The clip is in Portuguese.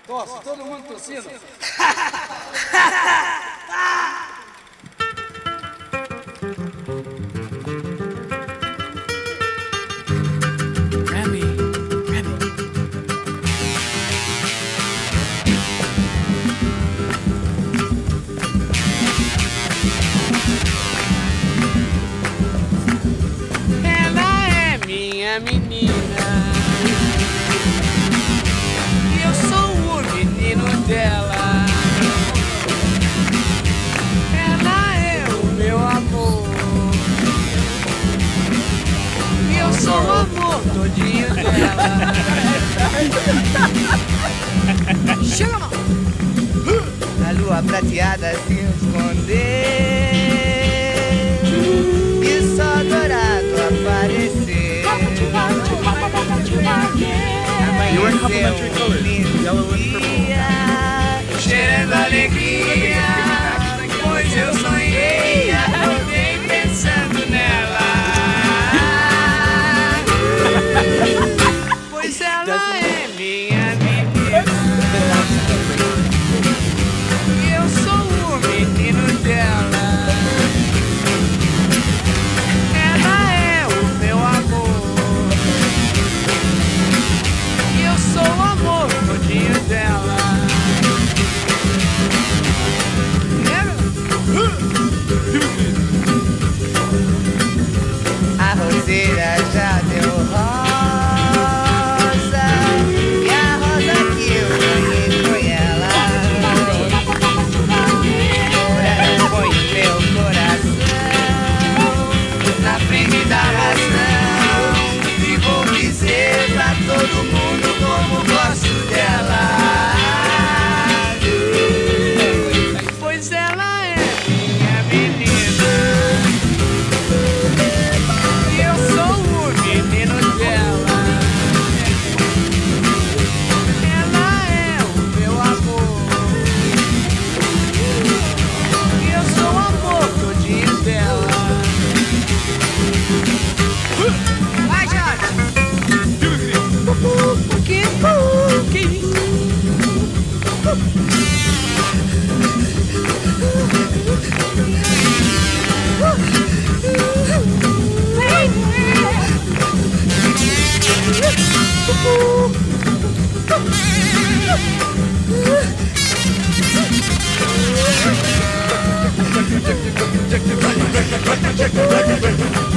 Tosse, todo mundo tossindo. Menina, e eu sou o menino dela. Ela é o meu amor, e eu sou o amor todinho dela. Chega, mão! A lua prateada se escondeu e só dourado apareceu. You were in complementary colors, yellow and purple. Cheirando alegria, pois eu sonhei, acordei pensando nela. Pois ela é minha menina, e eu sou o menino dela. Ela é o meu amor, e eu sou o amor todinho dela. A roseira já deu rosa, e a rosa que eu ganhei foi ela. Ela põe meu coração Na frente da razão, e vou dizer pra todo mundo como gosto dela. Pois ela é minha menina, e eu sou o menino dela. Ela é o meu amor, e eu sou o amor todinho dela. Vai, Jorge! Que isso? Check the record.